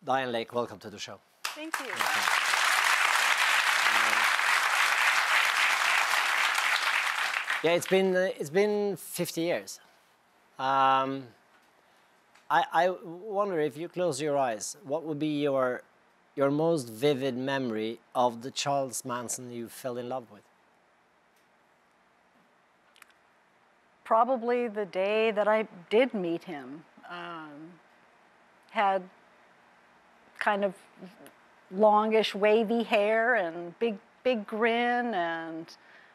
Dianne Lake, welcome to the show. Thank you. Yeah, it's been 50 years. I wonder if you close your eyes, what would be your most vivid memory of the Charles Manson you fell in love with? Probably the day that I did meet him. Had kind of longish, wavy hair and big grin, and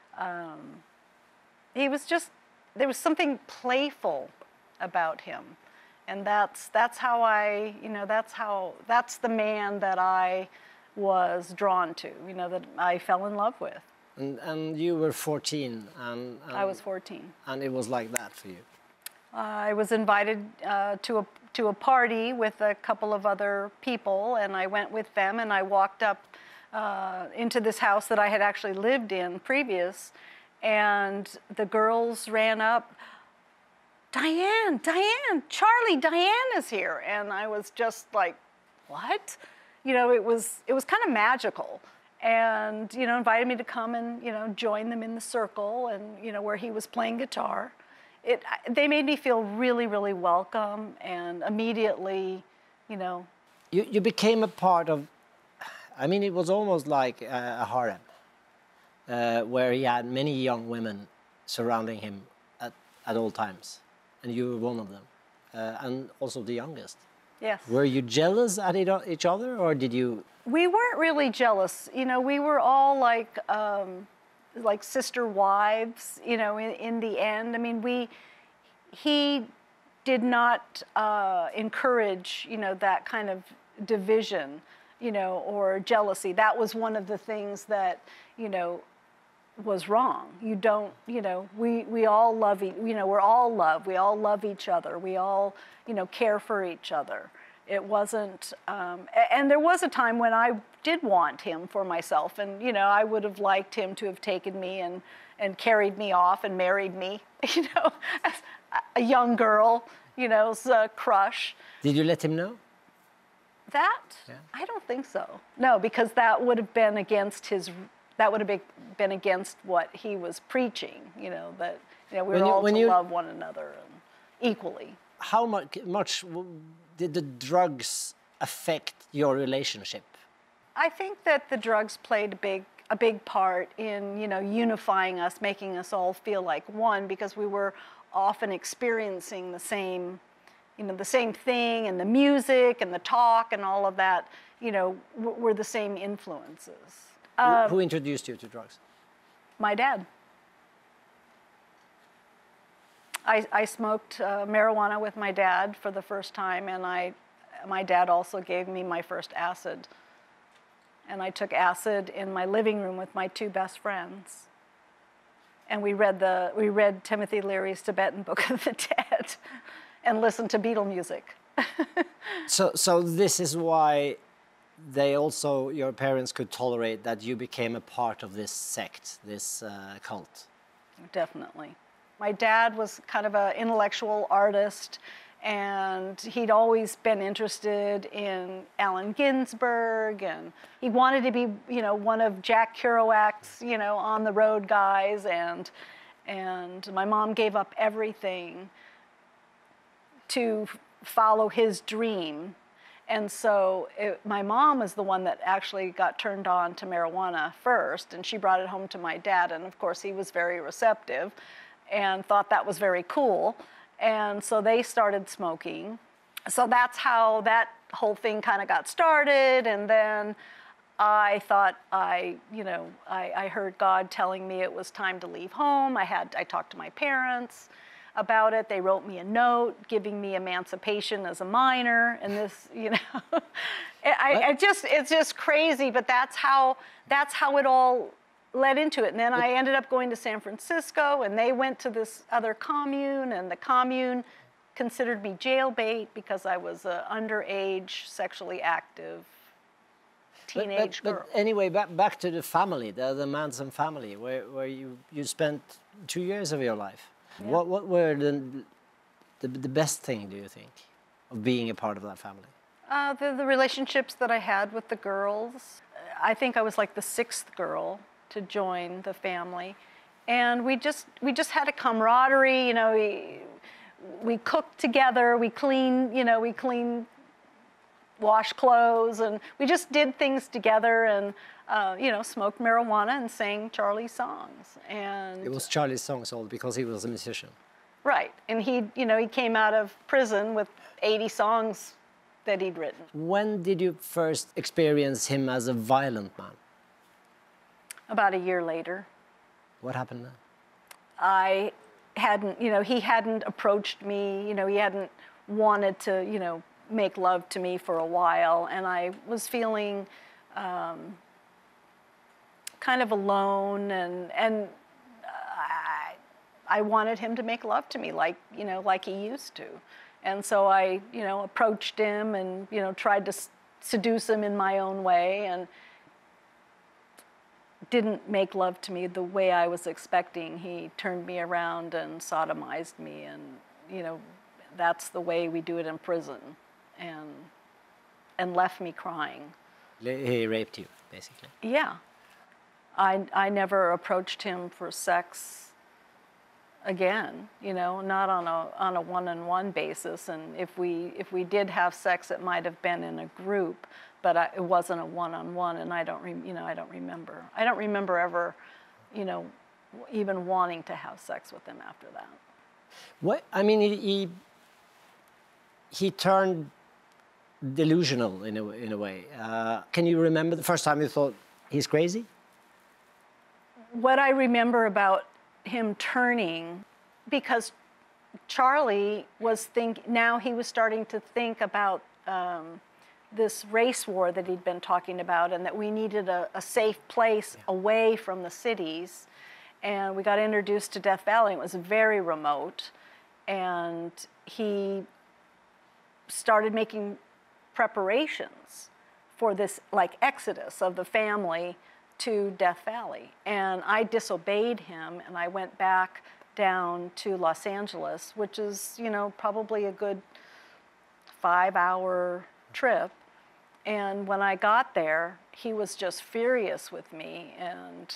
he was just, there was something playful about him, and that's how I, that's the man that I was drawn to, that I fell in love with. And you were 14, and I was 14, and it was like that for you. I was invited to a party with a couple of other people, and I went with them, and I walked up into this house that I had actually lived in previous, and the girls ran up, Dianne, Charlie, Dianne is here. And I was just like, what? It was kind of magical. And, invited me to come and, join them in the circle and, where he was playing guitar. They made me feel really, really welcome, and immediately, You became a part of, I mean, it was almost like a harem, where he had many young women surrounding him at all times, and you were one of them, and also the youngest. Yes. Were you jealous at each other, or did you? We weren't really jealous. We were all like sister wives, in the end. I mean, he did not encourage, that kind of division, or jealousy. That was one of the things that, was wrong. You don't, we all love, we're all love. We all love each other. We all, care for each other. It wasn't, and there was a time when I did want him for myself, and I would have liked him to have taken me and carried me off and married me, as a young girl, as a crush. Did you let him know? That? Yeah. I don't think so. No, because that would have been against what he was preaching. That we were all to love one another equally. How much did the drugs affect your relationship? I think that the drugs played a big part in, unifying us, making us all feel like one, because we were often experiencing the same, the same thing, and the music and the talk and all of that, were the same influences. Who introduced you to drugs? My dad. I smoked marijuana with my dad for the first time, and my dad also gave me my first acid. And I took acid in my living room with my two best friends. And we read Timothy Leary's Tibetan Book of the Dead and listened to Beatle music. So this is why your parents could tolerate that you became a part of this sect, this cult. Definitely. My dad was kind of an intellectual artist, and he'd always been interested in Allen Ginsberg, and he wanted to be, one of Jack Kerouac's, on the road guys, and my mom gave up everything to follow his dream. And so my mom is the one that actually got turned on to marijuana first, and she brought it home to my dad, and of course he was very receptive and thought that was very cool. And so they started smoking. So that's how that whole thing kind of got started. And then I thought I heard God telling me it was time to leave home. I talked to my parents about it. They wrote me a note giving me emancipation as a minor. And this, it's just crazy, but that's how it all led into it. And then I ended up going to San Francisco, and they went to this other commune, and the commune considered me jailbait because I was an underage, sexually active teenage girl. But anyway, back to the family, the Manson family, where you spent 2 years of your life. Yeah. What were the best thing, do you think, of being a part of that family? The relationships that I had with the girls. I think I was like the 6th girl to join the family, and we just had a camaraderie. You know, we cooked together, we cleaned, wash clothes, and we just did things together, and smoked marijuana and sang Charlie's songs. And it was Charlie's songs all because he was a musician. Right, and he came out of prison with 80 songs that he'd written. When did you first experience him as a violent man? About a year later. What happened then? I hadn't, he hadn't approached me, he hadn't wanted to, make love to me for a while, and I was feeling kind of alone, and I wanted him to make love to me like he used to. And so I, approached him and, tried to seduce him in my own way, and didn't make love to me the way I was expecting. He turned me around and sodomized me, and, that's the way we do it in prison, and left me crying. He raped you, basically? Yeah. I never approached him for sex again, not on a one-on-one basis. And if we did have sex, it might have been in a group, but it wasn't a one-on-one. And I don't remember. I don't remember ever, even wanting to have sex with him after that. What I mean, he turned delusional in a way. Can you remember the first time you thought he's crazy? What I remember about him turning, because Charlie was now he was starting to think about this race war that he'd been talking about, and that we needed a safe place away from the cities. And we got introduced to Death Valley. It was very remote, and he started making preparations for this exodus of the family to Death Valley. And I disobeyed him, and I went back down to Los Angeles, which is, probably a good 5-hour trip. And when I got there, he was just furious with me, and,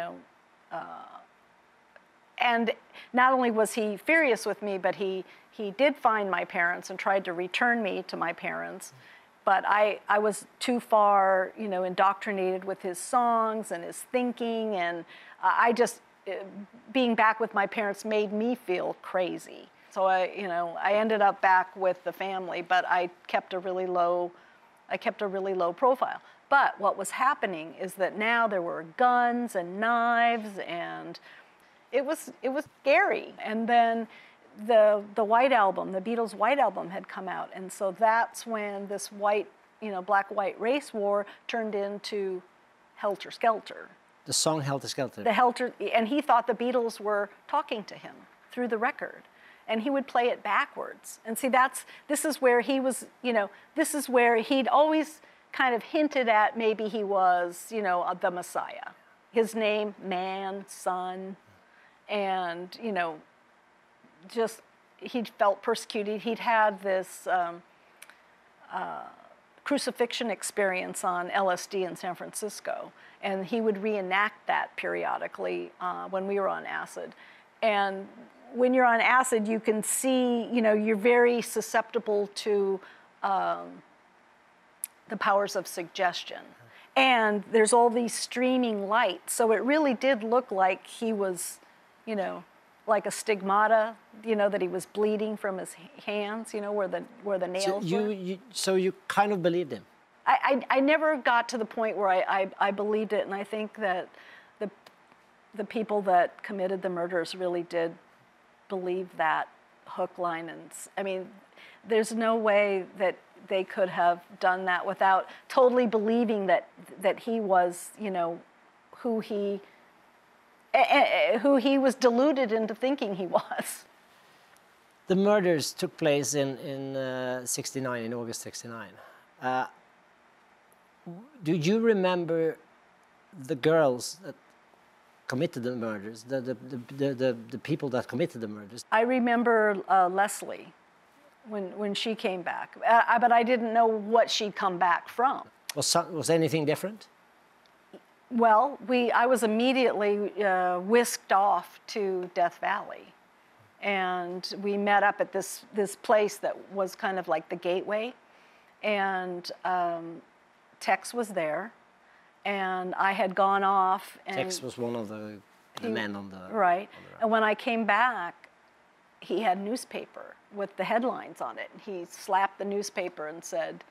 and not only was he furious with me, but he did find my parents and tried to return me to my parents. But I was too far, indoctrinated with his songs and his thinking, and being back with my parents made me feel crazy. So I ended up back with the family, but I kept a really low profile. But what was happening is that now there were guns and knives, and it was scary. And then the White Album, the Beatles' White Album had come out, and so that's when this black-white race war turned into Helter Skelter. The song Helter Skelter. And he thought the Beatles were talking to him through the record, and he would play it backwards. And see, this is where he was, this is where he'd always kind of hinted at maybe he was, the Messiah. His name, Man, Son, and, he felt persecuted. He'd had this crucifixion experience on LSD in San Francisco, and he would reenact that periodically when we were on acid. And when you're on acid, you can see, you're very susceptible to the powers of suggestion. And there's all these streaming lights, so it really did look like he was, like a stigmata, that he was bleeding from his hands, where the nails were. So you kind of believed him? I never got to the point where I believed it, and I think that the people that committed the murders really did believe that hook, line, and I mean, there's no way that they could have done that without totally believing that he was, who he was deluded into thinking he was. The murders took place in '69, in August '69. Do you remember the girls that committed the murders, the people that committed the murders? I remember Leslie. when she came back. But I didn't know what she'd come back from. Was anything different? Well, I was immediately whisked off to Death Valley. And we met up at this place that was kind of like the gateway. And Tex was there. And I had gone off. And Tex was one of the men on the... Right. And when I came back, he had newspaper with the headlines on it. He slapped the newspaper and said,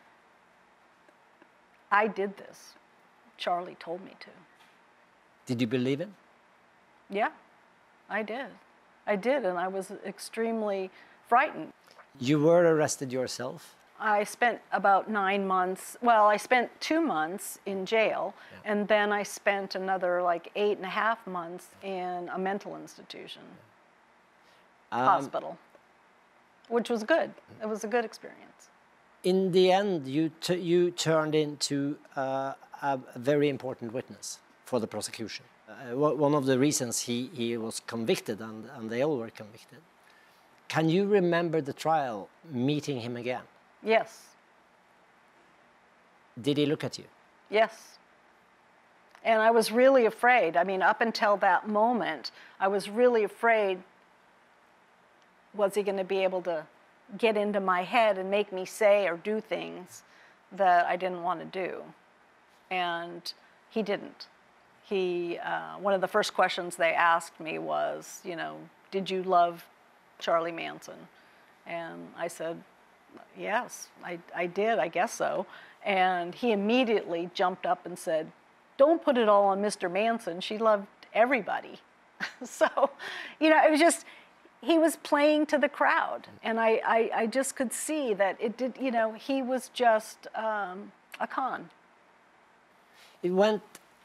"I did this. Charlie told me to." Did you believe him? Yeah, I did. I did, and I was extremely frightened. You were arrested yourself? I spent about 9 months. Well, I spent 2 months in jail, and then I spent another like 8.5 months in a mental institution, hospital, which was good. It was a good experience. In the end, you turned into a very important witness for the prosecution. One of the reasons he was convicted, and they all were convicted. Can you remember the trial, meeting him again? Yes. Did he look at you? Yes. And I was really afraid. I mean, up until that moment, I was really afraid, was he going to be able to get into my head and make me say or do things that I didn't want to do? And he didn't. One of the first questions they asked me was, did you love Charlie Manson? And I said, yes, I did, I guess so. And he immediately jumped up and said, don't put it all on Mr. Manson. She loved everybody. So, it was just, he was playing to the crowd. And I just could see that it did, he was just a con. It went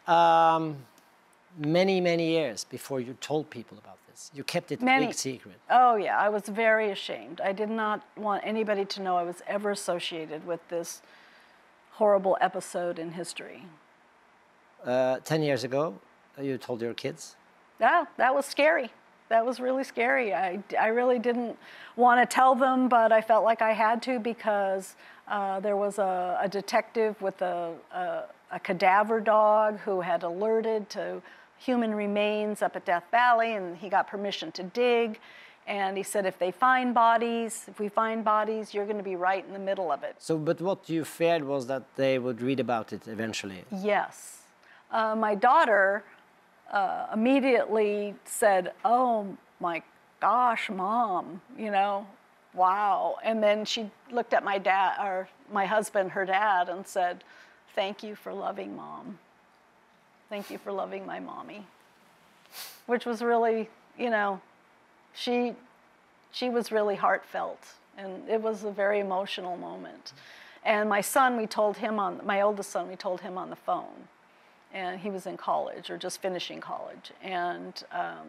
many, many years before you told people about this. You kept it a big secret. Oh, yeah. I was very ashamed. I did not want anybody to know I was ever associated with this horrible episode in history. 10 years ago, you told your kids? Yeah, that was scary. That was really scary. I really didn't want to tell them, but I felt like I had to because there was a detective with a cadaver dog who had alerted to human remains up at Death Valley, and he got permission to dig. And he said, if we find bodies, you're going to be right in the middle of it. So, but what you feared was that they would read about it eventually? Yes. My daughter immediately said, oh my gosh, Mom, wow. And then she looked at my dad, or my husband, her dad, and said, thank you for loving Mom. Thank you for loving my mommy. Which was really, she was really heartfelt, and it was a very emotional moment. And my son, my oldest son, we told him on the phone. And he was in college, or just finishing college. And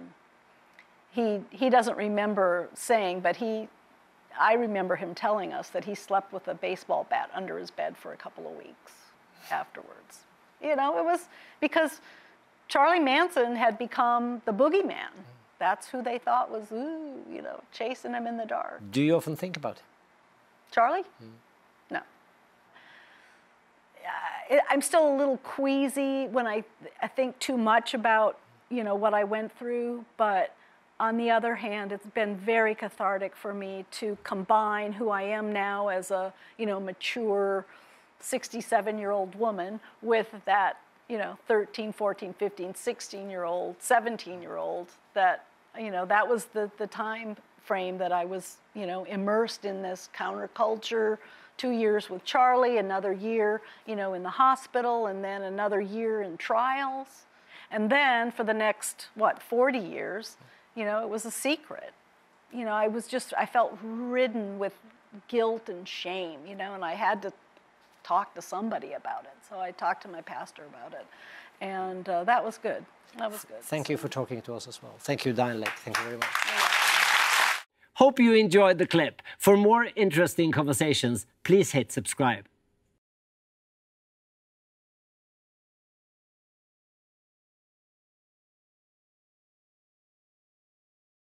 he doesn't remember saying, but I remember him telling us that he slept with a baseball bat under his bed for a couple of weeks afterwards. It was because Charlie Manson had become the boogeyman. That's who they thought was, chasing him in the dark. Do you often think about him? Charlie? No. I'm still a little queasy when I think too much about, what I went through. But on the other hand, it's been very cathartic for me to combine who I am now as a, mature 67-year-old woman with that, 13, 14, 15, 16-year-old, 17-year-old that, that was the time frame that I was, immersed in this counterculture. 2 years with Charlie, another year, in the hospital, and then another year in trials. And then for the next, 40 years, it was a secret. I felt ridden with guilt and shame, and I had to talk to somebody about it. So I talked to my pastor about it, and that was good. That was good. Thank you for talking to us as well. Thank you, Dianne Lake. Thank you very much. Hope you enjoyed the clip. For more interesting conversations, please hit subscribe.